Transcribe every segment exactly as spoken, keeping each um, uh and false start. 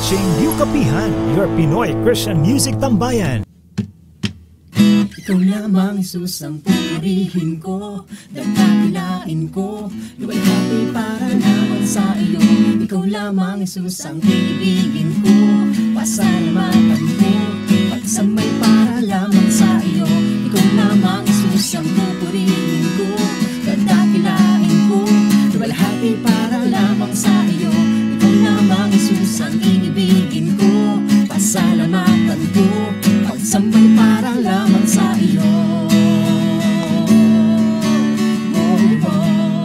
watching UCAPehan, your Pinoy Christian music tambayan. Ikaw lamang, Jesus, ang pupurihin ko, dadakilain ko, luwalhati para lamang sa iyo. Ikaw lamang, Jesus, ang ibigin ko, pasalamatan ko, pagsamay para lamang sa iyo. Ikaw lamang, Jesus, ang pupurihin ko, dadakilain ko, luwalhati para lamang sa iyo. Ikaw lamang, Jesus, ang ibigin ko, pasalamatan ko, pagsamay para lamang sa iyo. Oh, oh.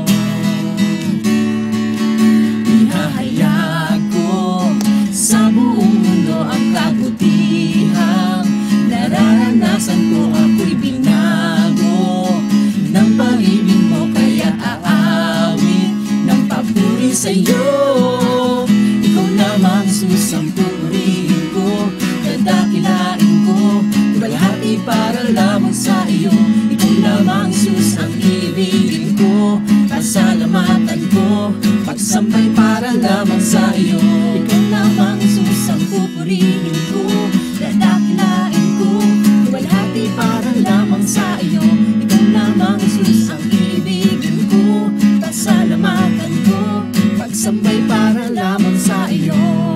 Ihahayag ko sa buong mundo ang kabutihang nararanasan ko. Ako'y binago ng pag-ibig mo, kaya aawit ng papuri sa iyo. Ikaw lamang, Jesus, ang pupurihin ko, dadakilain ko, luwalhati para lamang sa iyo. Ikaw lamang, Jesus, ang ibigin ko, pasalamatan ko, pagsambay para lamang sa iyo. Ikaw lamang, Jesus, ang pupurihin ko, dadakilain ko, luwalhati para lamang sa iyo. Ikaw lamang, Jesus, ang ibigin ko, pasalamatan ko, pagsambay para lamang sa iyo.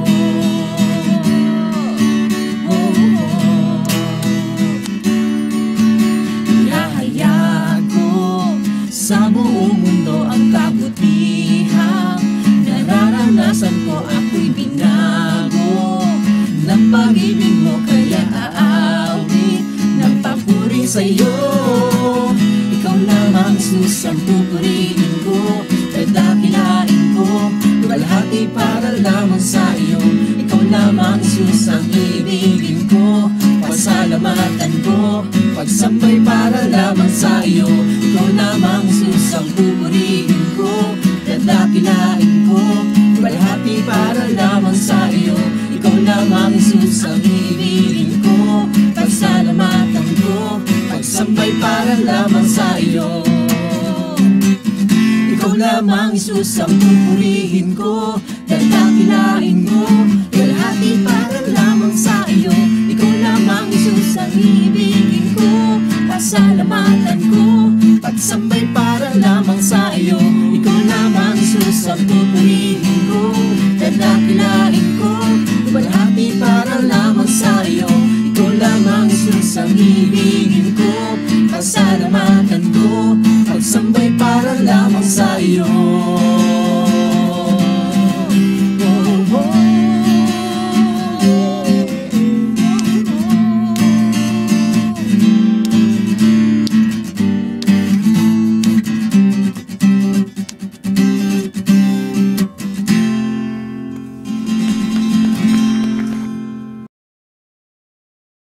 Sa buong mundo ang kabutihang nararanasan ko. Ako'y binago ng pag-ibig mo, kaya aawit ng papuri sa iyo. Ikaw lamang, Jesus, ang pupurihin ko, dadakilain ko, luwalhati para lamang sa iyo. Ikaw lamang, Jesus, ang ibigin ko, pasalamatan ko, pagsambay para lamang sa iyo. Ikaw lamang, Jesus, ang pupurihin ko, dadakilain ko, luwalhati para lamang sa iyo. Ikaw lamang, Jesus, ang ibigin ko, pagsalamatan ko, pagsambay para lamang sa iyo. Ikaw lamang, Jesus, ang pupurihin ko, dadakilain ko, luwalhati para lamang sa iyo. Ikaw lamang, Jesus, ang ibigin ko, pasalamatan ko, pagsambay para lamang sa iyo. Ikaw lamang, Jesus, ang pupurihin ko, dadakilain ko, luwalhati para lamang sa iyo. Ikaw lamang, Jesus, ang ibigin ko, pasalamatan ko, pagsambay para lamang sa iyo.